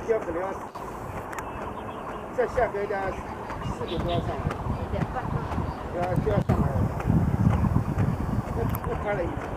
标可能要再下个大概4点多要上来， 5点半。 就要上来了。那开了以后。